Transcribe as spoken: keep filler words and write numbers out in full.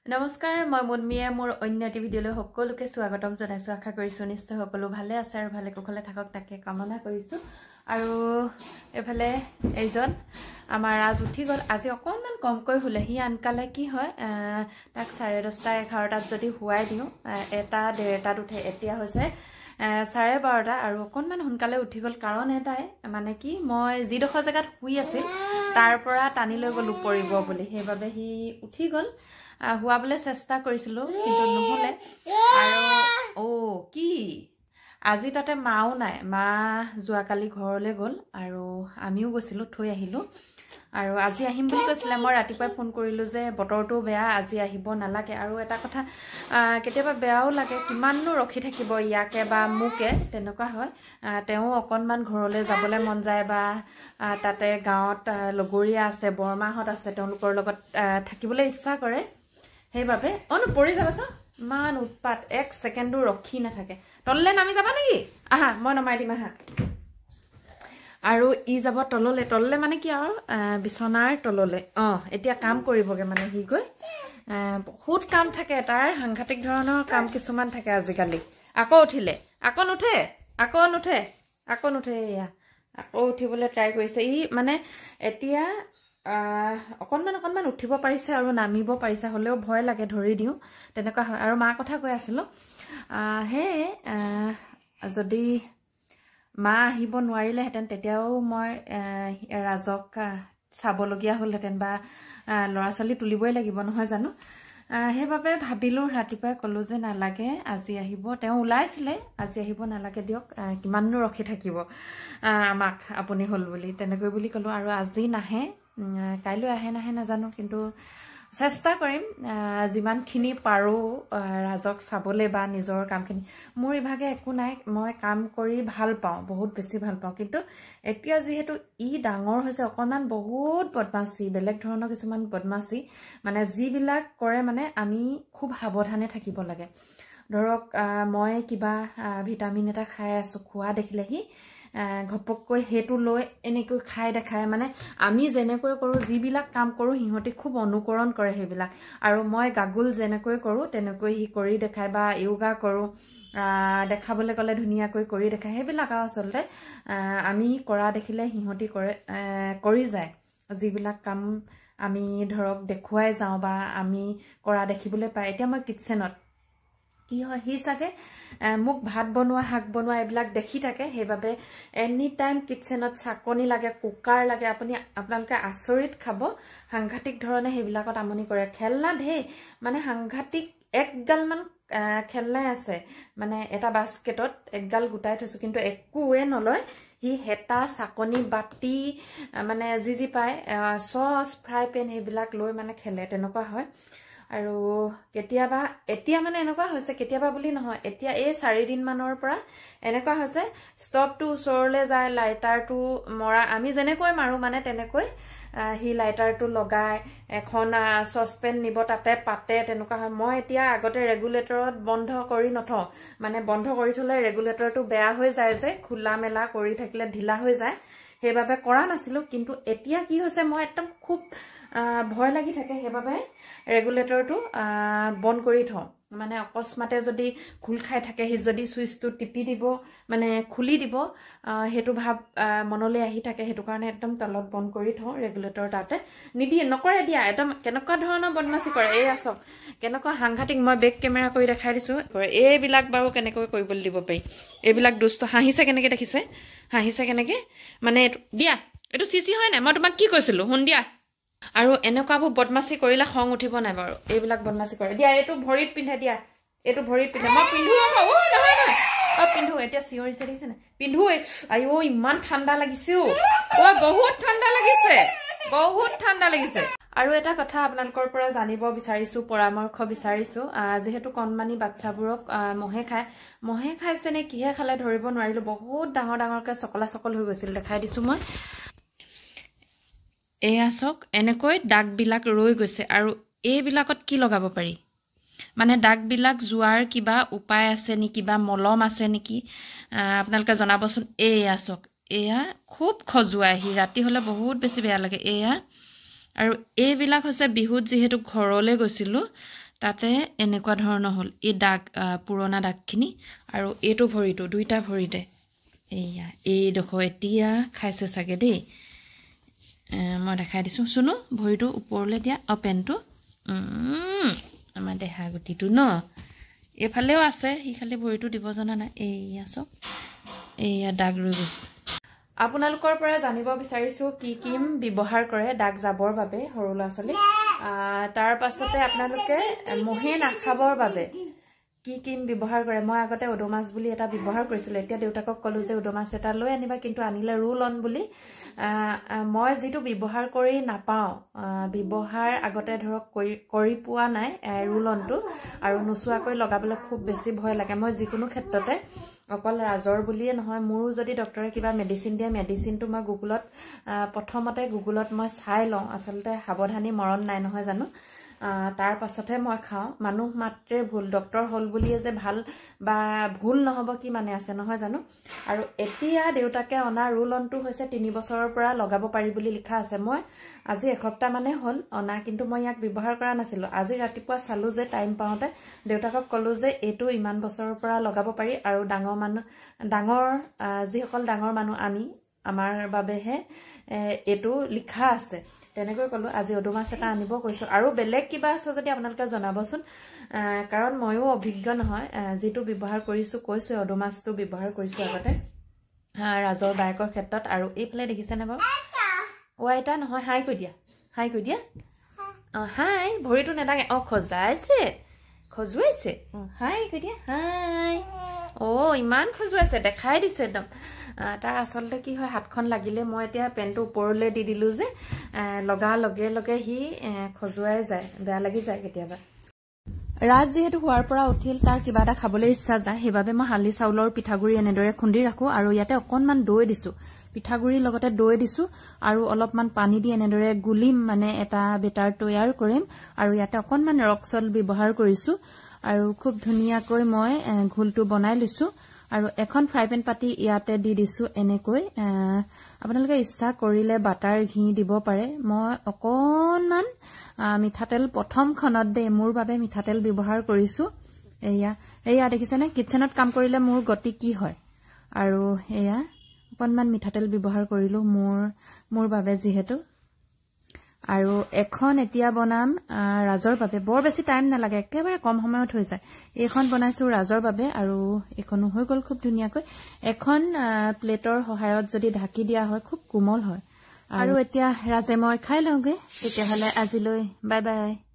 নমস্কাৰ মই মুনমিয়ে মোৰ অন্য এটি ভিডিঅ'লৈ সকলোকে স্বাগতম জনাইছো আশা কৰিছো নিশ্চয় সকলো ভালে আছে আৰু ভালে কুশলে থাকক তাকে কামনা কৰিছো আৰু এফালে এইজন আমাৰ আজ উঠি গল আজি অকনমান কমকৈ হুলে হি আনকালে কি হয় তাক চাৰে দহটা এঘাৰটাত যদি হুৱাই দিও এটা ডেৰটাত উঠে এতিয়া হৈছে চাৰে বাৰটা আৰু অকনমান সোনকালে উঠি গল কাৰণ এটাই মানে কি মই যিডোখৰ জায়গাত শুই আছিল তাৰ পৰা টানি লৈ গলো পৰিব বুলি সেইবাবে হি উঠি গল হুৱাবলৈ চেষ্টা কৰিছিলো কিন্তু নহলে আৰু ও কি আজি তাতে মাও নাই মা যোৱাকালি ঘৰলৈ গল আৰু আমিও গৈছিলো থৈ আহিলো আৰু আজি আহিম বুলি কৈছিলে মই ৰাতিপুৱা ফোন কৰিলো যে বতৰটো বেয়া আজি আহিব নালাগে আৰু এটা কথা কেতিয়াবা বেয়াও লাগে কিমাননো ৰখি থাকিব ইয়াকে বা মুকে তেনেকুৱা হয় তেওঁ অকনমান ঘৰলৈ যাবলৈ মন যায় বা তাতে গাঁৱত লগৰীয়া আছে বৰমাহত আছে তেওঁলোকৰ লগত থাকিবলৈ ইচ্ছা কৰে সেইবাবে অনু পৰি যাবাচোন মান উৎপাত এক সেকেন্ডো ৰখি নাথাকে তললে নামি যাবা নেকি আহা মই নমাই দিম আহা আৰু ই যাব তললে তললে মানে কি আৰু বিছনাৰ তললে অ এতিয়া কাম কৰিবগে মানে হি গৈ বহুত কাম থাকে তাৰ সাংঘাতিক ধৰণৰ কাম কিছুমান থাকে আজিকালি আকৌ উঠিলে আকৌ নুঠে আকৌ নুঠে আকৌ নুঠে এয়া আকৌ উঠিবলৈ ট্ৰাই কৰিছে ই মানে এতিয়া অকনমান অকনমান উঠিব পাৰিছে আৰু নামিব পাৰিছে হলেও ভয় লাগে ধৰি দিও তেনেকুৱা হয় আৰু মা কথা কৈ আছিলো হে যদি মা আহিব নোৱাৰিলে হেতেন তেতিয়াও মই ৰাজক চাবলগীয়া হলহেতেন বা লৰা ছোৱালী তুলিবই লাগিব নহয় জানো সেইবাবে ভাবিলো ৰাতিপুৱাই কলো যে নালাগে আজি আহিব তেওঁ ওলাইছিলে আজি আহিব নালাগে দিয়ক কিমাননো ৰখি থাকিব আমাক আপুনি হল বুলি তেনেকৈ বুলি কলো আৰু আজি নাহে কাইলৈ আহে নাহে নাজানো কিন্তু চেষ্টা কৰিম যিমানখিনি পাৰো ৰাজক চাবলে বা নিজৰ কামখিনি মোৰ ইভাগে একো নাই মই কাম কৰি ভাল পাওঁ বহুত বেছি ভাল পাওঁ কিন্তু এতিয়া যিহেতু ই ডাঙৰ হৈছে অকনমান বহুত বদমাছি বেলেগ ধৰণৰ কিছুমান বদমাছি মানে যিবিলাক কৰে মানে আমি খুব সাৱধানে থাকিব লাগে ধৰক মই কিবা ভিটামিন এটা খাই আছো খোৱা দেখিলে হি ঘপককৈ হেতু লৈ এনেকৈ খাই দেখায় মানে আমি যেনেকৈ কৰো যিবিলাক কাম কৰো হিহতি খুব অনুকৰণ কৰে হেবিলাক আৰু মই গাগুল যেনেকৈ কৰো তেনেকৈ হি কৰি দেখায় বা যোগা কৰো দেখাবলৈ গলে ধুনিয়াকৈ কৰি দেখায় হেবিলাক আচলতে আমি কৰা দেখিলে হিহতি কৰে কৰি যায় যিবিলাক কাম আমি ধৰক দেখুৱাই যাওঁ বা আমি কৰা দেখিবলৈ পাই এতিয়া মই কিচেনত কি হয় হি সাকে মুক ভাত বনোৱা হাক বনোৱা এইবিলাক দেখি থাকে হেবাবে এনি টাইম কিচেনত চাকনি লাগে কুকাৰ লাগে আপুনি আপোনালোকে আচৰিত খাব সাংঘাতিক ধৰণে হেবিলাকত আমনি কৰে খেলনা ধে মানে সাংঘাতিক একগাল মান খেলনাই আছে মানে এটা বাস্কেটত একগাল গুটাই থৈছো কিন্তু একোৱে নলয় হি হেতা চাকনি বাটি মানে যি যি পায় সস ফ্ৰাই পেন হেবিলাক লৈ মানে খেলে তেনেকুৱা হয় আৰু কেতিয়াবা এতিয়া মানে এনেকুৱা হৈছে কেতিয়াবা বুলি নহয় এতিয়া এই চাৰি দিন মানৰ পৰা এনেকুৱা হৈছে ষ্টপটো ওচৰলে যায় লাইটাৰটো মৰা আমি যেনেকৈ মাৰো মানে তেনেকৈ হি লাইটাৰটো লগাই এখন সসপেন নিব তাতে পাতে তেনেকুৱা হয় মই এতিয়া আগতে ৰেগুলেটৰত বন্ধ কৰি নথওঁ মানে বন্ধ কৰি থলে ৰেগুলেটৰটো বেয়া হৈ যায় যে খোলা মেলা কৰি থাকিলে ঢিলা হৈ যায় হেবাবে কৰা নাছিলো কিন্তু এতিয়া কি হৈছে মই একদম খুব ভয় লাগি থাকে হেবাবে ৰেগুলেটৰটো বন্ধ কৰি থওঁ মানে অকস্মাতে যদি খুল খাই থাকে হি যদি সুইচটো টিপি দিব মানে খুলি দিব হেতু ভাব মনলৈ আহি থাকে হেতু কাৰণে একদম তলত বন্ধ কৰি থওঁ ৰেগুলেটৰ তাতে নিদিয়ে নকৰে দিয়া একদম কেনেকুৱা ধৰণৰ বদমাছি কৰে এই আসক কেনেকুৱা সাংঘাতিক মই বেক কেমেৰা কৰি দেখাই দিছো এইবিলাক বাৰু কেনেকৈ কৰিবলৈ দিব পাৰি এইবিলাক দুষ্ট হাঁহিছে কেনেকৈ দেখিছে হাঁহিছে কেনেকৈ মানে দিয়া এইটো চিচি হয় নাই মই তোমাক কি কৈছিলো শুন দিয়া আৰু এনেকুৱাবোৰ বদমাছি কৰিলে খং উঠিব নাই বাৰু এইবিলাক বদমাছি কৰে দিয়া এইটো ভৰিত পিন্ধে দিয়া এইটো ভৰিত পিন্ধে মই পিন্ধো ও নহয় নহয় অ পিন্ধো এতিয়া চিঞৰিছে দেখিছে না পিন্ধো আইও ইমান ঠাণ্ডা লাগিছে ও বহুত ঠাণ্ডা লাগিছে বহুত ঠাণ্ডা লাগিছে আৰু এটা কথা আপোনালোকৰ পৰা জানিব বিচাৰিছো পৰামৰ্শ বিচাৰিছো যেহেতু কণমানি বাচ্চাবোৰক মহে খায় মহে খাইছে নে কিহে খালে ধৰিব নোৱাৰিলো বহুত ডাঙৰ ডাঙৰকৈ চকলা চকল হৈ গৈছিল দেখাই দিছো মই এয়া চক এনেকৈ দাগ বিলাক ৰৈ গৈছে আৰু এইবিলাকত কি লগাব পাৰি মানে দাগ বিলাক যোৱাৰ কিবা উপায় আছে নেকি বা মলম আছে নেকি আপোনালোকে জনাবচোন এয়া চক এয়া খুব খজুৱাই হি ৰাতি হলে বহুত বেছি বেয়া লাগে এয়া আৰু এইবিলাক হৈছে বিহুত যেহেতু ঘৰলৈ গৈছিলো তাতে এনেকুৱা ধৰণৰ হ'ল এই দাগ পুৰণা দাগখিনি আৰু এইটো ভৰিটো দুইটা ভৰিতে এইয়া এইডোখৰ এতিয়া খাইছে চাগে দেই মই দেখাই দিছোঁ শুনো ভৰিটো ওপৰলৈ দিয়া অ পেনটো আমাৰ দেহা গুটিটো ন এফালেও আছে ই খালি ভৰিটো দিব জনা নাই এইয়া চব এইয়া দাগ ৰৈ গৈছে আপোনালোকৰ পৰা জানিব বিচাৰিছোঁ কি কি ব্যৱহাৰ কৰে দাগ যাবৰ বাবে সৰু ল'ৰা ছোৱালী তাৰ পাছতে আপোনালোকে মহে নাখাবৰ বাবে কি কি ব্যৱহাৰ কৰে মই আগতে ওডোমাছ বুলি এটা ব্যৱহাৰ কৰিছিলোঁ এতিয়া দেউতাকক ক'লো যে ওডোমাছ এটা লৈ আনিবা কিন্তু আনিলে ৰুল অন বুলি মই যিটো ব্যৱহাৰ কৰি নাপাওঁ ব্যৱহাৰ আগতে ধৰক কৰি কৰি পোৱা নাই ৰুল অনটো আৰু নোচোৱাকৈ লগাবলৈ খুব বেছি ভয় লাগে মই যিকোনো ক্ষেত্ৰতে অকল ৰাজৰ বুলিয়ে নহয় মোৰো যদি ডক্টৰে কিবা মেডিচিন দিয়ে মেডিচিনটো মই গুগলত প্ৰথমতে গুগলত মই চাই লওঁ আচলতে সাৱধানী মৰণ নাই নহয় জানো তাৰ পাছতহে মই খাওঁ মানুহ মাত্ৰে ভুল ডক্টৰ হ'ল বুলিয়ে যে ভাল বা ভুল নহ'ব কি মানে আছে নহয় জানো আৰু এতিয়া দেউতাকে অনা ৰুল অনটো হৈছে তিনি বছৰৰ পৰা লগাব পাৰি বুলি লিখা আছে মই আজি এসপ্তাহ মানে হ'ল অনা কিন্তু মই ইয়াক ব্যৱহাৰ কৰা নাছিলোঁ আজি ৰাতিপুৱা চালোঁ যে টাইম পাওঁতে দেউতাকক ক'লোঁ যে এইটো ইমান বছৰৰ পৰা লগাব পাৰি আৰু ডাঙৰ মানুহ ডাঙৰ যিসকল ডাঙৰ মানুহ আমি আমাৰ বাবেহে এইটো লিখা আছে তেনেকৈ ক'লো আজি ওডোমাছ এটা আনিব কৈছোঁ আৰু বেলেগ কিবা আছে যদি আপোনালোকে জনাবচোন কাৰণ ময়ো অভিজ্ঞ নহয় যিটো ব্যৱহাৰ কৰিছোঁ কৈছোঁ ওডোমাছটো ব্যৱহাৰ কৰিছোঁ আগতে ৰাজৰ বায়েকৰ ক্ষেত্ৰত আৰু এইফালে দেখিছেনে বাৰু অ' আইতা নহয় হাই কৈ দিয়া হাই কৈ দিয়া অঁ হাই ভৰিটো নেদাঙে অঁ খজাইছে খজুৱাইছে অঁ হাই কৈ দিয়া হাই অ' ইমান খজুৱাইছে দেখাই দিছে একদম তাৰ আচলতে কি হয় হাতখন লাগিলে মই এতিয়া পেনটো ওপৰলৈ দি দিলোঁ যে লগা লগে লগে সি খজুৱাই যায় বেয়া লাগি যায় কেতিয়াবা ৰাজ যিহেতু হোৱাৰ পৰা উঠিল তাৰ কিবা এটা খাবলৈ ইচ্ছা যায় সেইবাবে মই হালি চাউলৰ পিঠাগুৰি এনেদৰে খুন্দি ৰাখোঁ আৰু ইয়াতে অকণমান দৈ দিছোঁ পিঠাগুৰিৰ লগতে দৈ দিছোঁ আৰু অলপমান পানী দি এনেদৰে গুলিম মানে এটা বেটাৰ তৈয়াৰ কৰিম আৰু ইয়াতে অকণমান ৰক সল্ট ব্যৱহাৰ কৰিছোঁ আৰু খুব ধুনীয়াকৈ মই ঘোলটো বনাই লৈছোঁ আৰু এখন ফ্ৰাই পেন পাতি ইয়াতে দি দিছোঁ এনেকৈ আপোনালোকে ইচ্ছা কৰিলে বাটাৰ ঘি দিব পাৰে মই অকণমান মিঠাতেল প্ৰথমখনত দেই মোৰ বাবে মিঠাতেল ব্যৱহাৰ কৰিছোঁ এয়া এয়া দেখিছেনে কিটচেনত কাম কৰিলে মোৰ গতি কি হয় আৰু এয়া অকণমান মিঠাতেল ব্যৱহাৰ কৰিলোঁ মোৰ মোৰ বাবে যিহেতু আৰু এখন এতিয়া বনাম ৰাজৰ বাবে বৰ বেছি টাইম নালাগে একেবাৰে কম সময়ত হৈ যায় এইখন বনাইছোঁ ৰাজৰ বাবে আৰু এইখনো হৈ গ'ল খুব ধুনীয়াকৈ এখন প্লেটৰ সহায়ত যদি ঢাকি দিয়া হয় খুব কোমল হয় আৰু এতিয়া ৰাজে মই খাই লওঁগৈ তেতিয়াহ'লে আজিলৈ বাই বাই